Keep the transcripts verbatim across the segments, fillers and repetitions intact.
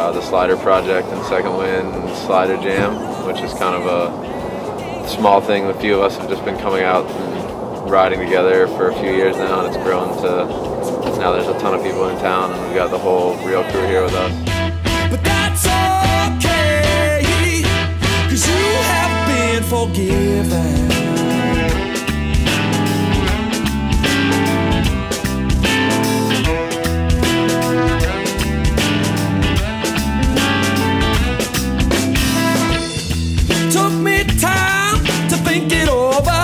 uh, the Slider Project and Second Wind and Slider Jam, which is kind of a small thing. A few of us have just been coming out and riding together for a few years now, and it's grown to now there's a ton of people in town, and we've got the whole Real crew here with us. But that's okay, 'cause you have been forgiven. Took me time to think it over,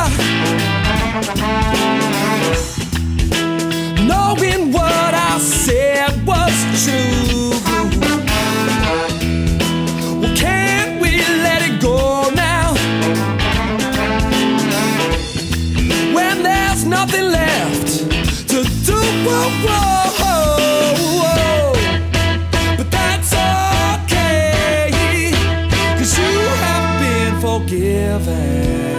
knowing what I said was true. Well, can't we let it go now, when there's nothing left to do? Whoa, whoa, whoa. But that's okay, 'cause you have been forgiven.